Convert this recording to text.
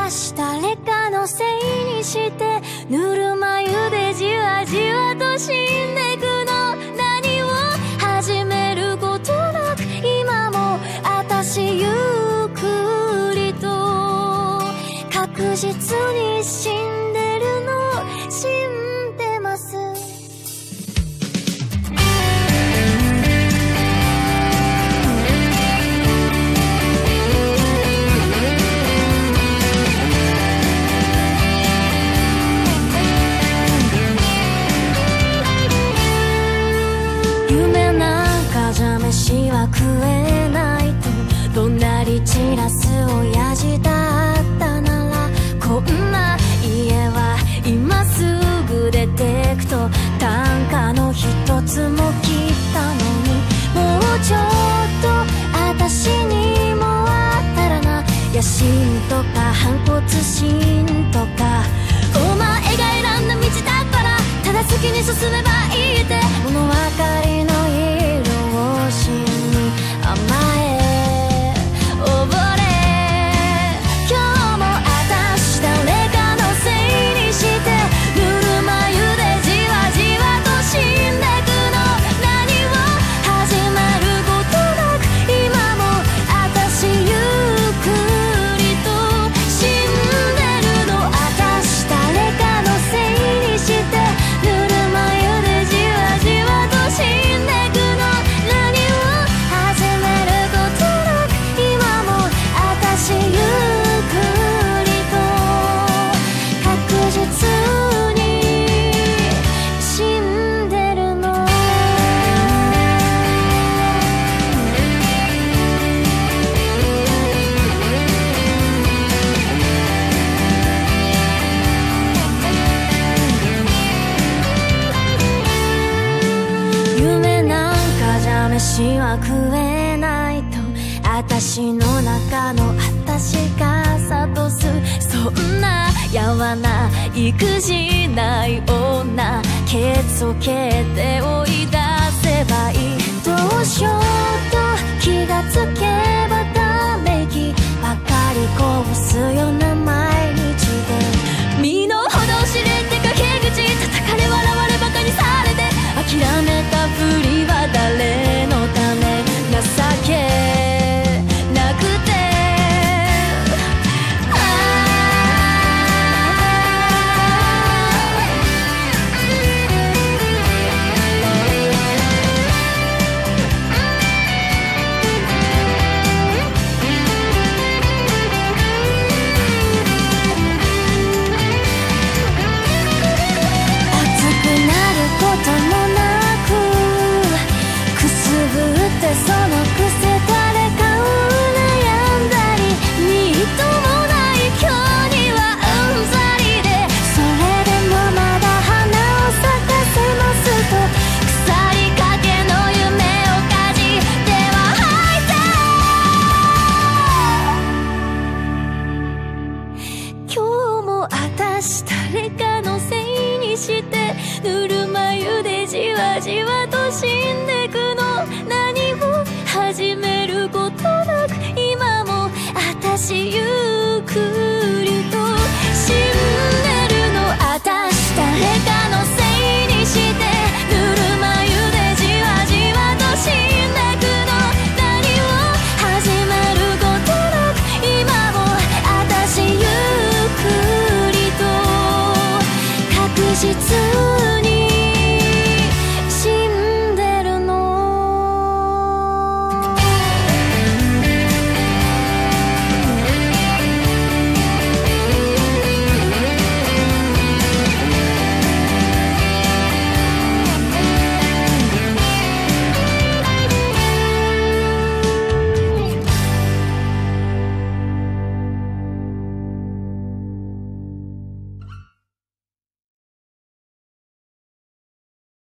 私誰かのせいにしてぬるま湯でじわじわと死んでくの。何を始めることなく今も私ゆっくりと確実に死んでるの死んでます。夢なんかじゃ飯は食えないと怒鳴り散らす親父だったならこんな家は今すぐ出てくと単価の一つも切ったのにもうちょっと私にもあったらな。野心とか反骨心とかお前が選んだ道だからただ好きに進めばいいって物分かりの色をしに甘え溺れ今日も私誰かのせいにしてぬるま湯でじわじわと死んでくの。何を始めることなく今も私ゆっくりと死んでるの。私誰かのせいにしてぬるま湯でじわじわと死んでくの。何を始めることなく今も私ゆっくりと確実に死んでるの。夢なんかじゃ飯は食えないと私の中の私が諭す。そんなやわな育児ない女ケツを蹴って追い出せばいい。どうしようと気がつけばため息ばかりこぼすような毎日で身の程を知れて陰口叩かれ笑われバカにされて諦めたふりは誰のため情けなくて熱くなることもなくくすぶってそのくせ誰かを悩んだりみっともない今日にはうんざりでそれでもまだ花を咲かせますと腐りかけの夢をかじっては吐いて今日も私誰かのせいにしてぬるま湯でじわじわと死んでくの。何を始めることなく今も私ゆ